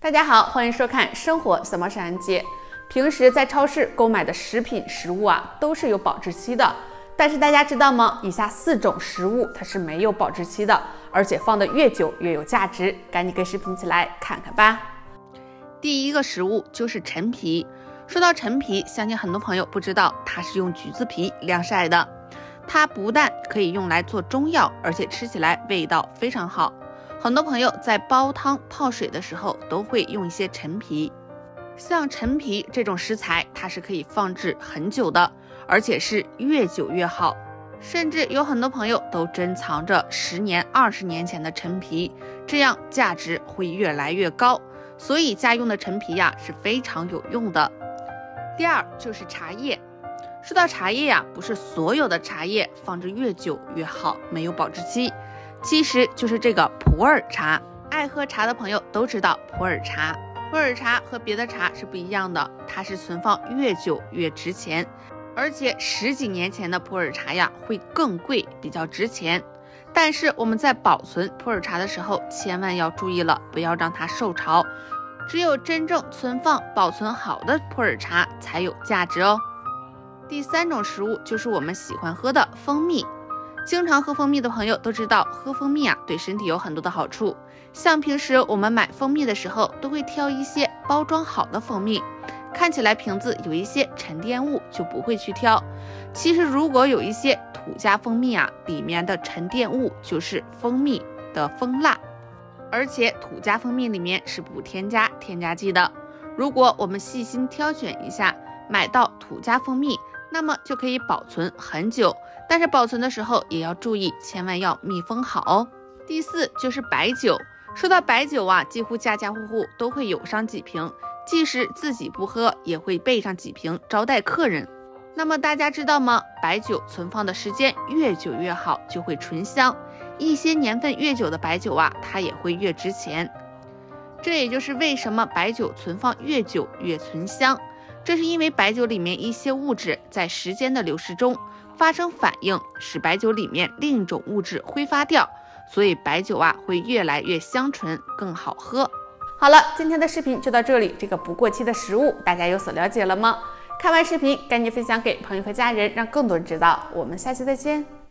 大家好，欢迎收看《生活小猫沈安姐》。平时在超市购买的食品、食物都是有保质期的，但是大家知道吗？以下4种食物它是没有保质期的，而且放得越久越有价值。赶紧跟视频起来看看吧。 第一个食物就是陈皮。说到陈皮，相信很多朋友不知道，它是用橘子皮晾晒的。它不但可以用来做中药，而且吃起来味道非常好。很多朋友在煲汤泡水的时候都会用一些陈皮。像陈皮这种食材，它是可以放置很久的，而且是越久越好。甚至有很多朋友都珍藏着10年、20年前的陈皮，这样价值会越来越高。所以家用的陈皮是非常有用的。第二就是茶叶。说到茶叶不是所有的茶叶放置越久越好，没有保质期。其实就是这个普洱茶，爱喝茶的朋友都知道普洱茶。普洱茶和别的茶是不一样的，它是存放越久越值钱，而且10几年前的普洱茶会更贵，比较值钱。但是我们在保存普洱茶的时候，千万要注意了，不要让它受潮。只有真正存放保存好的普洱茶才有价值哦。第3种食物就是我们喜欢喝的蜂蜜。经常喝蜂蜜的朋友都知道，喝蜂蜜对身体有很多的好处。像平时我们买蜂蜜的时候，都会挑一些包装好的蜂蜜，看起来瓶子有一些沉淀物就不会去挑。其实如果有一些土家蜂蜜里面的沉淀物就是蜂蜜的蜂蜡，而且土家蜂蜜里面是不添加添加剂的。如果我们细心挑选一下，买到土家蜂蜜，那么就可以保存很久，但是保存的时候也要注意，千万要密封好哦。第4就是白酒。说到白酒几乎家家户户都会有上几瓶，即使自己不喝，也会备上几瓶招待客人。那么大家知道吗？白酒存放的时间越久越好，就会醇香。一些年份越久的白酒它也会越值钱。这也就是为什么白酒存放越久越醇香。这是因为白酒里面一些物质在时间的流逝中发生反应，使白酒里面另一种物质挥发掉，所以白酒会越来越香醇，更好喝。 好了，今天的视频就到这里。这个不过期的食物，大家有所了解了吗？看完视频赶紧分享给朋友和家人，让更多人知道。我们下期再见。